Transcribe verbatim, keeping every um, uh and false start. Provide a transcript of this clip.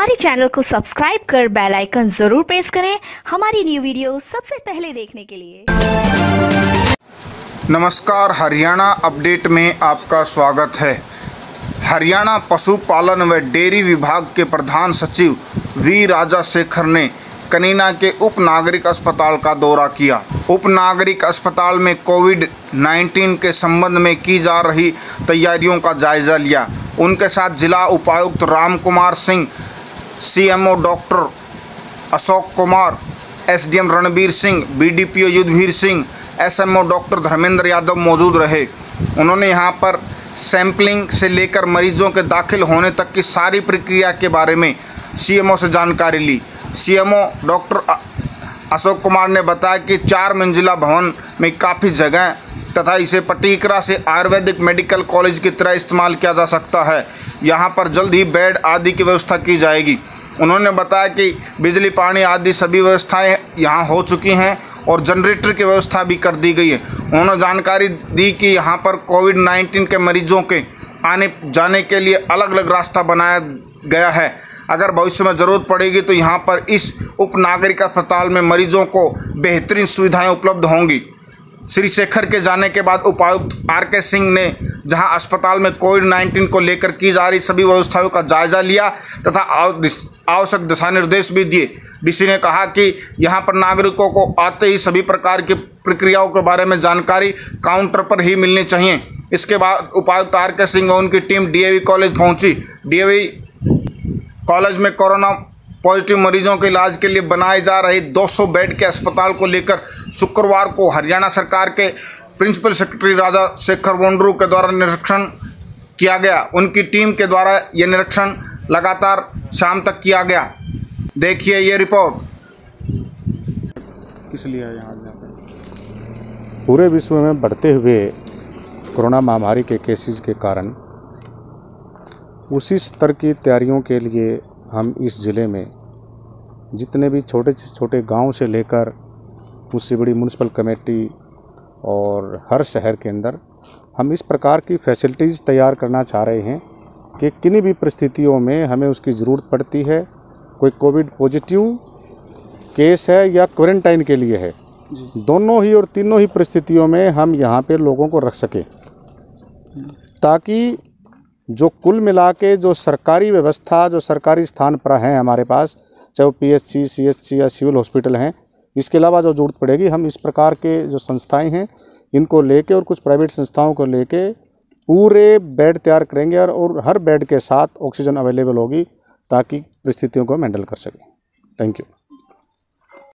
हमारे चैनल को सब्सक्राइब कर बेल आइकन जरूर प्रेस करें हमारी न्यू वीडियो सबसे पहले देखने के लिए। नमस्कार, हरियाणा अपडेट में आपका स्वागत है। हरियाणा पशुपालन व डेयरी विभाग के प्रधान सचिव वी राजाशेखर ने कनीना के उप नागरिक अस्पताल का दौरा किया। उप नागरिक अस्पताल में कोविड नाइन्टीन के संबंध में की जा रही तैयारियों का जायजा लिया। उनके साथ जिला उपायुक्त Ram Kumar Singh, CMO doctor Ashok Kumar, SDM Ranbir Singh, BDPO Yudhvir Singh, SMO doctor Dharmendra Yadav मौजूद रहे। उन्होंने यहां पर सैंपलिंग से लेकर मरीजों के दाखिल होने तक की सारी प्रक्रिया के बारे में सीएमओ से जानकारी ली। सीएमओ डॉक्टर अशोक कुमार ने बताया कि चार मंजिला भवन में काफ़ी जगह तथा इसे पटीकरा से आयुर्वेदिक मेडिकल कॉलेज की तरह इस्तेमाल किया जा सकता है। यहाँ पर जल्द ही बेड आदि की व्यवस्था की जाएगी। उन्होंने बताया कि बिजली पानी आदि सभी व्यवस्थाएं यहाँ हो चुकी हैं और जनरेटर की व्यवस्था भी कर दी गई है। उन्होंने जानकारी दी कि यहाँ पर कोविड नाइन्टीन के मरीजों के आने जाने के लिए अलग अलग रास्ता बनाया गया है। अगर भविष्य में ज़रूरत पड़ेगी तो यहाँ पर इस उप नागरिक अस्पताल में मरीजों को बेहतरीन सुविधाएं उपलब्ध होंगी। श्री शेखर के जाने के बाद उपायुक्त आर के सिंह ने जहां अस्पताल में कोविड नाइन्टीन को लेकर की जा रही सभी व्यवस्थाओं का जायजा लिया तथा आवश्यक दिशा निर्देश भी दिए। डीसी ने कहा कि यहां पर नागरिकों को आते ही सभी प्रकार की प्रक्रियाओं के बारे में जानकारी काउंटर पर ही मिलनी चाहिए। इसके बाद उपायुक्त आर के सिंह और उनकी टीम डीएवी कॉलेज पहुंची। डीएवी कॉलेज में कोरोना पॉजिटिव मरीजों के इलाज के लिए बनाए जा रहे दो सौ बेड के अस्पताल को लेकर शुक्रवार को हरियाणा सरकार के प्रिंसिपल सेक्रेटरी राजाशेखर वोंडरू के द्वारा निरीक्षण किया गया। उनकी टीम के द्वारा यह निरीक्षण लगातार शाम तक किया गया। देखिए ये रिपोर्ट। किस लिए यहाँ पूरे विश्व में बढ़ते हुए कोरोना महामारी के केसेस के कारण उसी स्तर की तैयारियों के लिए हम इस ज़िले में जितने भी छोटे छोटे गांव से लेकर उससे बड़ी म्यूनसिपल कमेटी और हर शहर के अंदर हम इस प्रकार की फैसिलिटीज़ तैयार करना चाह रहे हैं कि किन्हीं भी परिस्थितियों में हमें उसकी ज़रूरत पड़ती है। कोई कोविड पॉजिटिव केस है या क्वारंटाइन के लिए है, दोनों ही और तीनों ही परिस्थितियों में हम यहाँ पे लोगों को रख सकें, ताकि जो कुल मिला के जो सरकारी व्यवस्था जो सरकारी स्थान पर हैं हमारे पास, चाहे वो पीएचसी, सीएचसी या सिविल हॉस्पिटल हैं, इसके अलावा जो जरूरत पड़ेगी हम इस प्रकार के जो संस्थाएं हैं इनको लेके और कुछ प्राइवेट संस्थाओं को लेके पूरे बेड तैयार करेंगे और, और हर बेड के साथ ऑक्सीजन अवेलेबल होगी ताकि परिस्थितियों को हैंडल कर सकें। Thank you.